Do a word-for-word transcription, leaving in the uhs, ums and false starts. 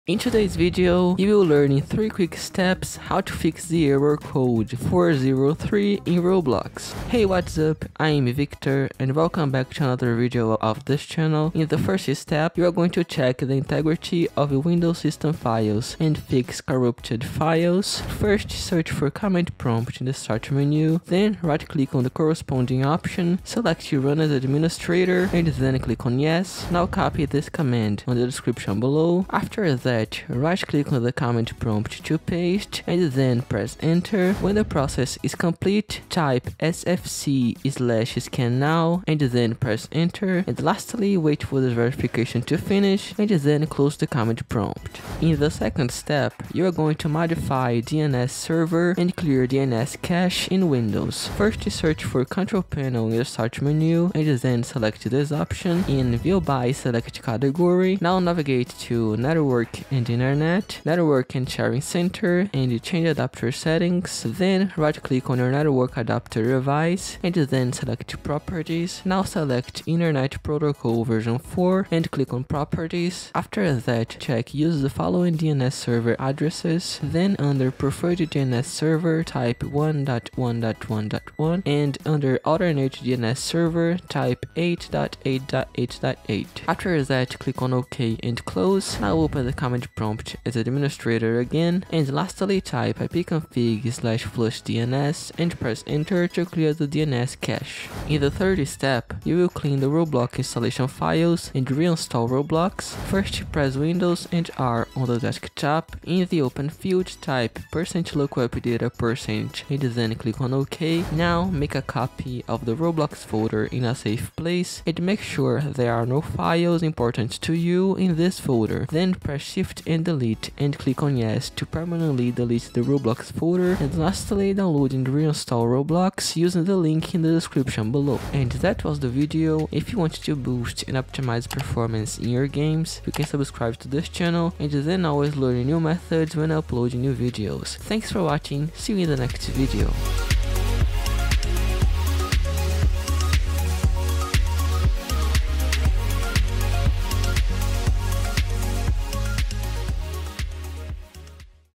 In today's video, you will learn in three quick steps how to fix the error code four zero three in Roblox. Hey, what's up? I am Victor and welcome back to another video of this channel. In the first step, you are going to check the integrity of Windows system files and fix corrupted files. First, search for command prompt in the start menu, then right click on the corresponding option, select Run as Administrator and then click on Yes. Now copy this command on the description below. After that, right click on the command prompt to paste and then press enter. When the process is complete, type sfc slash scan now and then press enter, and lastly wait for the verification to finish and then close the command prompt. In the second step, you are going to modify D N S server and clear D N S cache in Windows. First, search for control panel in the start menu and then select this option. In view by, select category. Now navigate to network and internet, network and sharing center, and change adapter settings. Then right click on your network adapter device and then select properties. Now select internet protocol version four and click on properties. After that, check use the following D N S server addresses. Then under preferred D N S server, type one dot one dot one dot one, and under alternate D N S server, type eight dot eight dot eight dot eight. After that, click on OK and close. Now open the command prompt as administrator again, and lastly type ipconfig slash flush dns and press enter to clear the D N S cache. In the third step, you will clean the Roblox installation files and reinstall Roblox. First, press Windows and R on the desktop. In the open field, type percent lookup data percent and then click on OK. Now make a copy of the Roblox folder in a safe place and make sure there are no files important to you in this folder. Then press Shift and delete and click on Yes to permanently delete the Roblox folder, and lastly download and reinstall Roblox using the link in the description below. And that was the video. If you want to boost and optimize performance in your games, you can subscribe to this channel and then always learn new methods when uploading new videos. Thanks for watching, see you in the next video.